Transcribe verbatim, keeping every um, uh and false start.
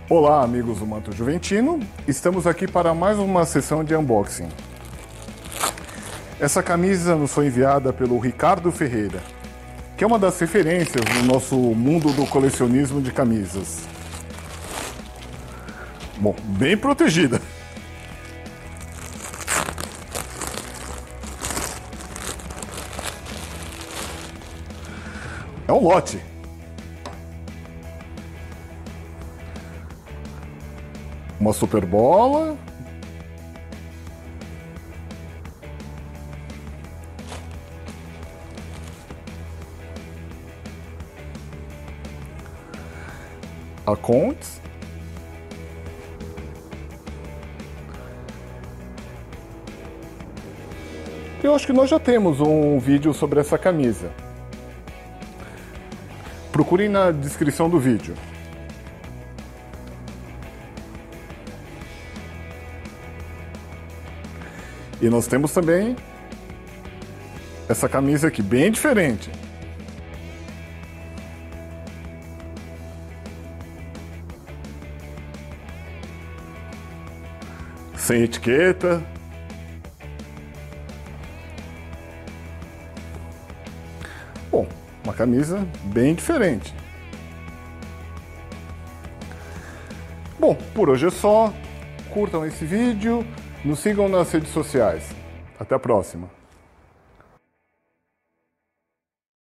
Olá, amigos do Manto Juventino, estamos aqui para mais uma sessão de unboxing. Essa camisa nos foi enviada pelo Ricardo Ferreira, que é uma das referências no nosso mundo do colecionismo de camisas. Bom, bem protegida. É um lote. Uma super bola. A Contes. Eu acho que nós já temos um vídeo sobre essa camisa. Procurem na descrição do vídeo. E nós temos também essa camisa aqui, bem diferente. Sem etiqueta. Bom, uma camisa bem diferente. Bom, por hoje é só. Curtam esse vídeo. Nos sigam nas redes sociais. Até a próxima.